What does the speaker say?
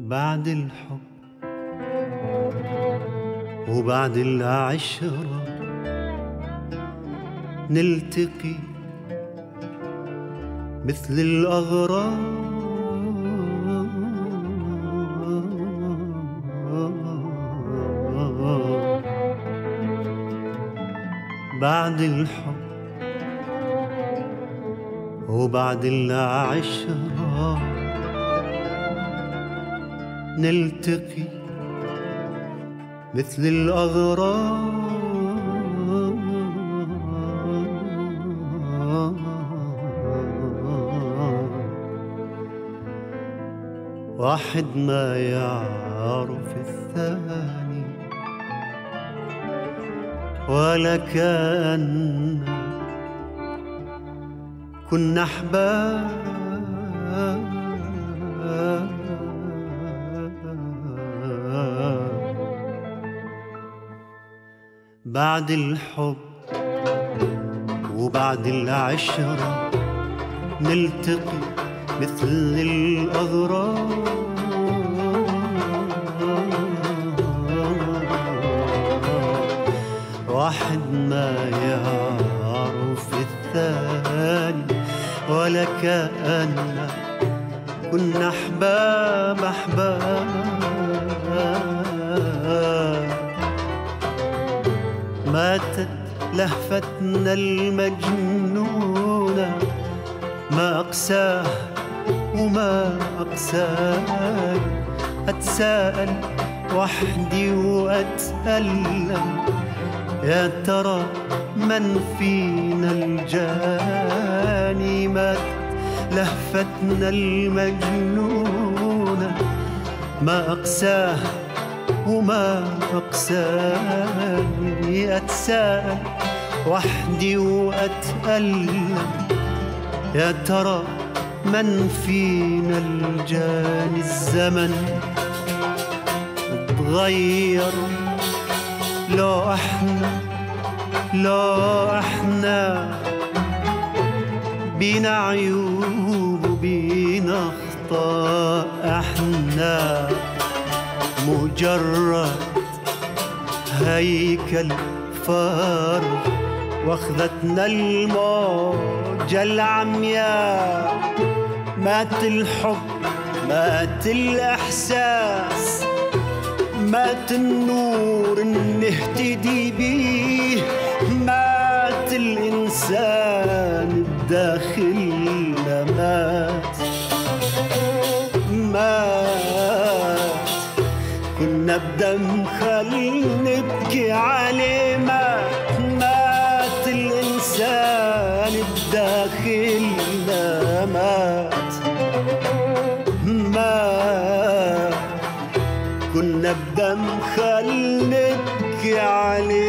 بعد الحب وبعد العشرة نلتقي مثل الأغراب. بعد الحب وبعد العشرة نلتقي مثل الأغراب. واحد ما يعرف الثاني ولا كأن كنا أحباب. بعد الحب وبعد العشرة نلتقي مثل الأغراب. واحد ما يعرف الثاني ولا كأن كنا أحباب أحباب. ماتت لهفتنا المجنونة ما أقساه وما أقساه. أتساءل وحدي وأتألم يا ترى من فينا الجاني. ماتت لهفتنا المجنونة ما أقساه وما أقساني. أتساءل وحدي وأتألم يا ترى من فينا الجاني. الزمن اتغير لو احنا بينا عيوب وبينا اخطاء. احنا مجرد هيكل فارغ واخذتنا الموجة العمياء. مات الحب مات الإحساس مات النور نهتدي بيه. مات الإنسان بداخلنا مات كنا بدم خل نبكي عليه. مات الإنسان بداخلنا مات كنا بدم خل نبكي عليه.